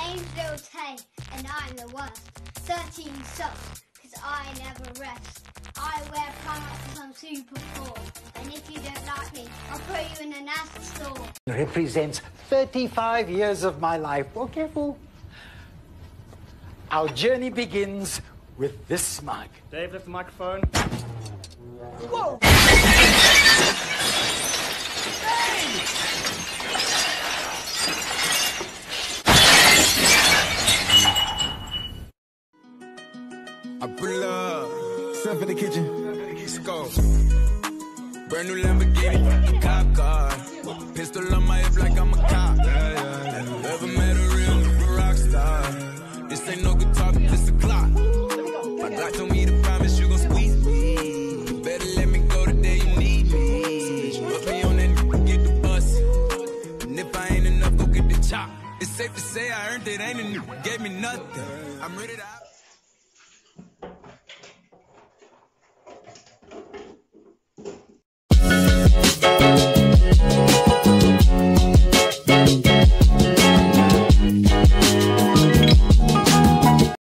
name's Lil Tay, and I'm the worst. 13 sucks, cause I never rest. I wear Primark cause I'm super poor. And if you don't like me, I'll put you in an Asda store. It represents 35 years of my life. Oh, careful. Our journey begins with this mug. Dave, lift the microphone. Whoa! I pull up, stuff in the kitchen. Let's go. Brand new Lamborghini, a cop car. Pistol on my hip like I'm a cop. Ever met a real rock star? This ain't no guitar, but this a clock. My God told me to promise you gon' squeeze me. You better let me go the day you need me. Put me on that, get the bus. And if I ain't enough, go get the chop. It's safe to say I earned it, ain't a nigga gave me nothing. I'm ready to